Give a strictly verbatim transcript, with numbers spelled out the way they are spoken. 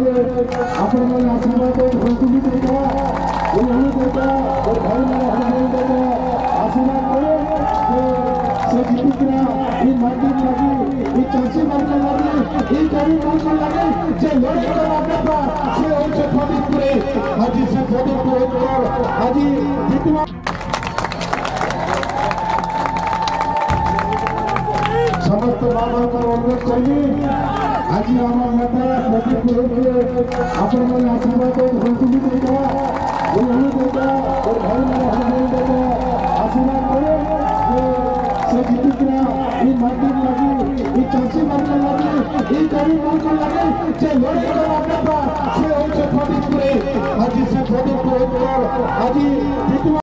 आपण मन आशीर्वाद संस्कृति देता उन्होंने देता और भाई मेरा हनुमान देता आशीर्वाद करे से जीविकरा ये माटी लगी ये चाची माटी लगी ये गरीब माटी लगी जे लड़े का माटा से उनसे फतेहपुरे हाजी से फतेहपुर कर हाजी जितना समस्त बाबा का अनुरोध चाहिए आज हमारा नेता फतेहपुर के अपन मन आशीर्वाद संस्कृति देता उन्होंने देता और भाई मेरा हनुमान देता आशीर्वाद करे से जीविकरा ये माटी लगी ये चाची माटी लगी ये गरीब माटी लगी जे लड़े का माटा से उनसे फतेहपुरे हाजी से फतेहपुर कर हाजी जितना